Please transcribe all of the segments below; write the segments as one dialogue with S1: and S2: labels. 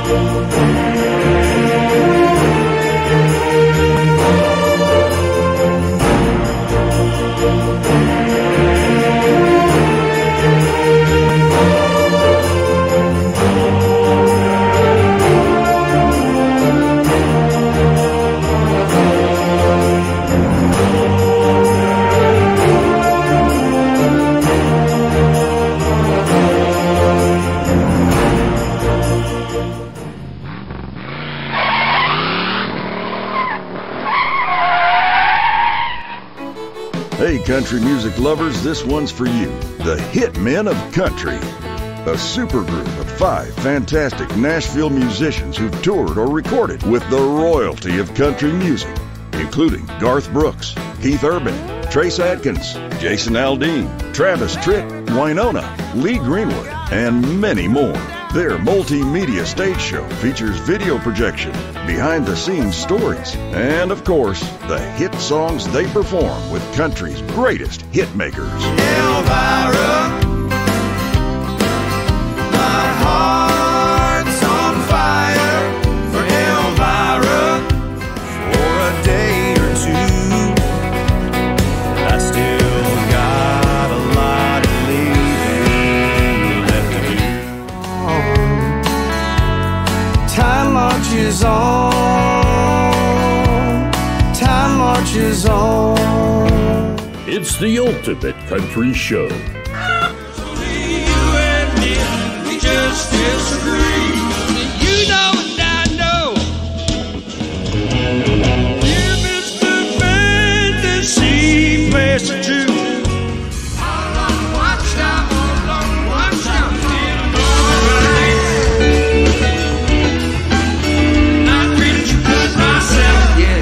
S1: Hey country music lovers, this one's for you, the Hitmen of Country. A supergroup of 5 fantastic Nashville musicians who've toured or recorded with the royalty of country music, including Garth Brooks, Keith Urban, Trace Adkins, Jason Aldean, Travis Tritt, Wynonna, Lee Greenwood, and many more. Their multimedia stage show features video projection, behind-the-scenes stories, and of course, the hit songs they perform with country's greatest hit makers.
S2: Elvira, my heart's on fire for Elvira. For a day or two, I still got a lot of leaving left to do. Time marches on, time marches on.
S3: It's the ultimate country show.
S2: You and me, we just disagree. You know and I know. If it's the fantasy place to do. Watch out, alright. I treated you good myself, yeah.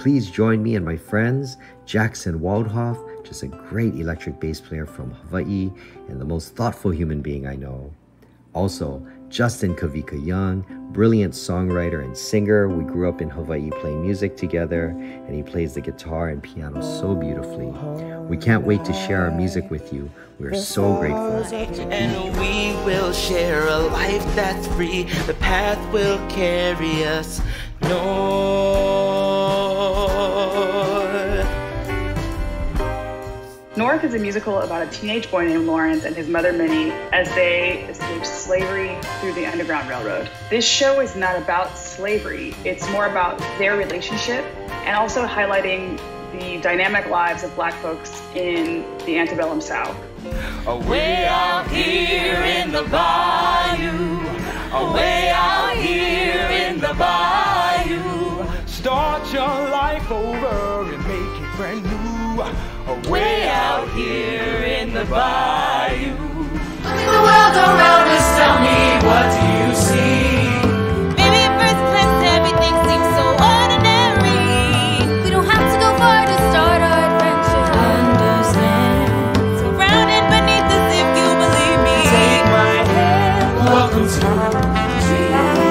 S4: please join me and my friends, Jackson Waldhoff, just a great electric bass player from Hawaii and the most thoughtful human being I know. Also, Justin Kavika Young, brilliant songwriter and singer. We grew up in Hawaii playing music together, and he plays the guitar and piano so beautifully. We can't wait to share our music with you. We're so grateful.
S5: And we will share a life that's free. The path will carry us north.
S6: North is a musical about a teenage boy named Lawrence and his mother Minnie as they escape slavery through the Underground Railroad. This show is not about slavery, it's more about their relationship and also highlighting the dynamic lives of Black folks in the antebellum South.
S2: Away out here in the bayou, away out here in the bayou, start your life over and make it brand new. Away out here in the bayou. The world around us, tell me, what do you see?
S7: Maybe at first glance everything seems so ordinary. We don't have to go far to start our adventure. Understand, surrounded beneath us if you believe me.
S2: Take my hand, welcome to dreamland.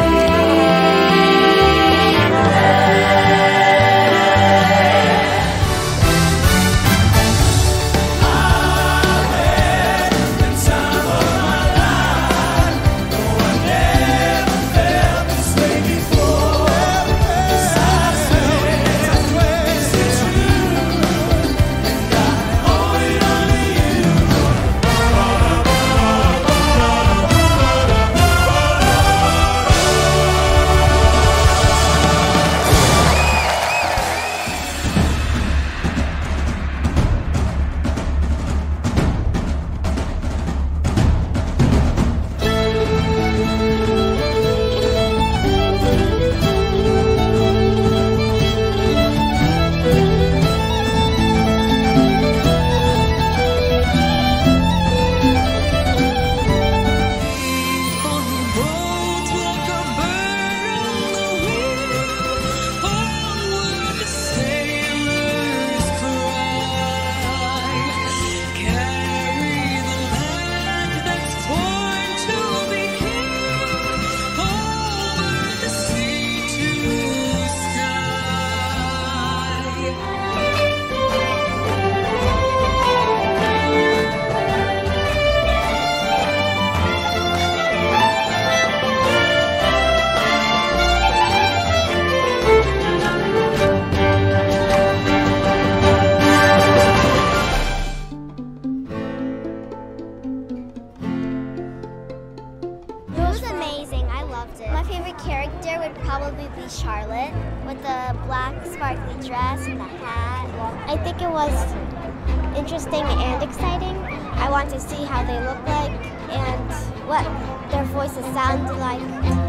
S8: My favorite character would probably be Charlotte with the black sparkly dress and the hat. I think it was interesting and exciting. I want to see how they look like and what their voices sound like.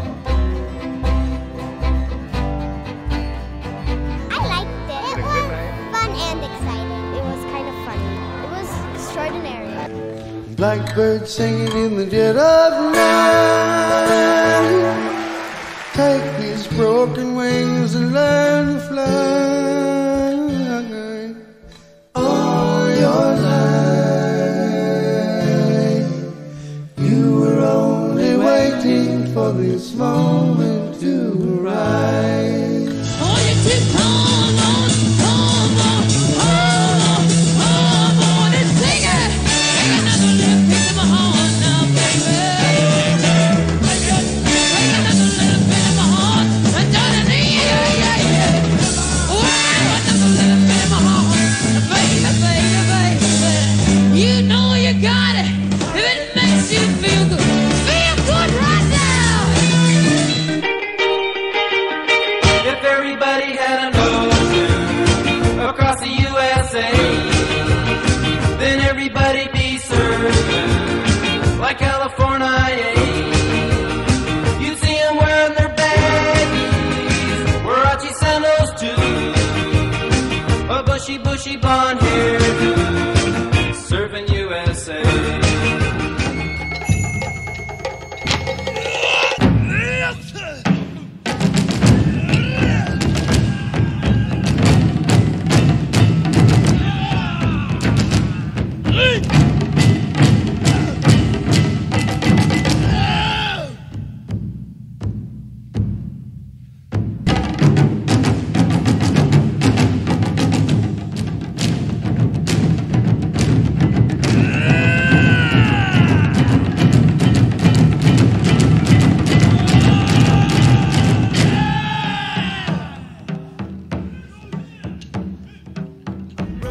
S8: I liked it. It was fun and exciting. It was kind of funny. It was extraordinary.
S9: Blackbird singing in the dead of night. Take these broken wings and learn to fly. All your life, you were only waiting for this moment to arise.
S2: Oh, you keep come on, come on, come on and sing it. Take another little piece of my heart now, baby. Take another little bit of my heart. Darling, yeah. Oh, another little bit of my heart. Baby. You know you got it. If it makes you feel good right now.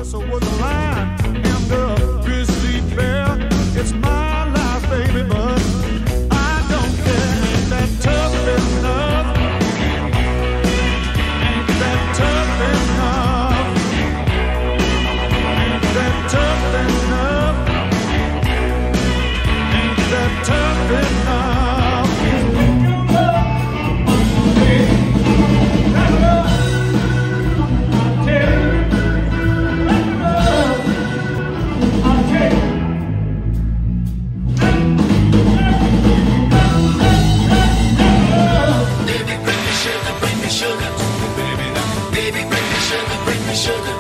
S9: So was a lion and a grizzly bear. It's my life, baby, but I don't care. Ain't that tough enough? Ain't that tough enough? Ain't that tough enough? Ain't that tough enough?
S2: Sugar.